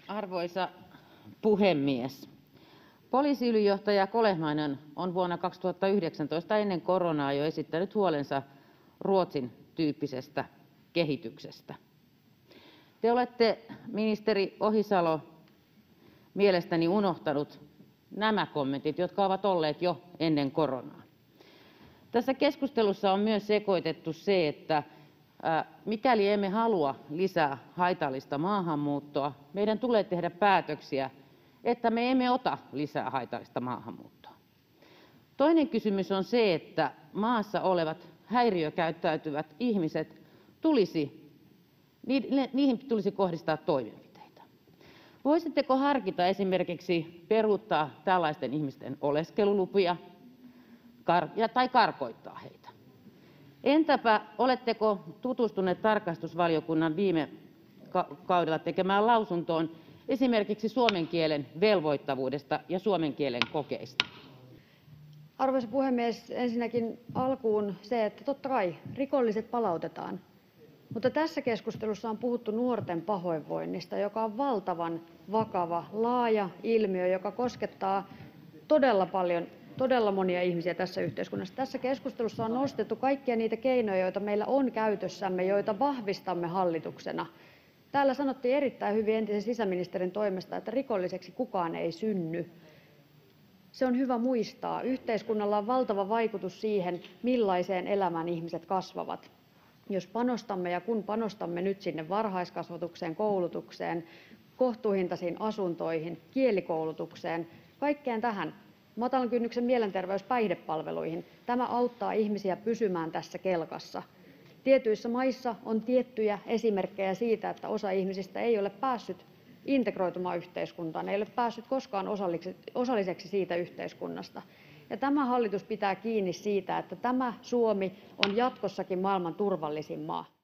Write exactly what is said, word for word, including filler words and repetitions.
Arvoisa puhemies! Poliisiylijohtaja Kolehmainen on vuonna kaksituhattayhdeksäntoista ennen koronaa jo esittänyt huolensa Ruotsin tyyppisestä kehityksestä. Te olette, ministeri Ohisalo, mielestäni unohtanut nämä kommentit, jotka ovat olleet jo ennen koronaa. Tässä keskustelussa on myös sekoitettu se, että mikäli emme halua lisää haitallista maahanmuuttoa, meidän tulee tehdä päätöksiä, että me emme ota lisää haitallista maahanmuuttoa. Toinen kysymys on se, että maassa olevat häiriökäyttäytyvät ihmiset tulisi, niihin tulisi kohdistaa toimenpiteitä. Voisitteko harkita esimerkiksi peruuttaa tällaisten ihmisten oleskelulupia tai karkottaa heitä? Entäpä oletteko tutustuneet tarkastusvaliokunnan viime kaudella tekemään lausuntoon esimerkiksi suomen kielen velvoittavuudesta ja suomen kielen kokeista? Arvoisa puhemies! Ensinnäkin alkuun se, että totta kai rikolliset palautetaan, mutta tässä keskustelussa on puhuttu nuorten pahoinvoinnista, joka on valtavan vakava, laaja ilmiö, joka koskettaa todella paljon, todella monia ihmisiä tässä yhteiskunnassa. Tässä keskustelussa on nostettu kaikkia niitä keinoja, joita meillä on käytössämme, joita vahvistamme hallituksena. Täällä sanottiin erittäin hyvin entisen sisäministerin toimesta, että rikolliseksi kukaan ei synny. Se on hyvä muistaa. Yhteiskunnalla on valtava vaikutus siihen, millaiseen elämään ihmiset kasvavat. Jos panostamme ja kun panostamme nyt sinne varhaiskasvatukseen, koulutukseen, kohtuuhintaisiin asuntoihin, kielikoulutukseen, kaikkeen tähän, matalan kynnyksen mielenterveys- ja päihdepalveluihin, tämä auttaa ihmisiä pysymään tässä kelkassa. Tietyissä maissa on tiettyjä esimerkkejä siitä, että osa ihmisistä ei ole päässyt integroitumaan yhteiskuntaan, ei ole päässyt koskaan osalliseksi siitä yhteiskunnasta. Ja tämä hallitus pitää kiinni siitä, että tämä Suomi on jatkossakin maailman turvallisin maa.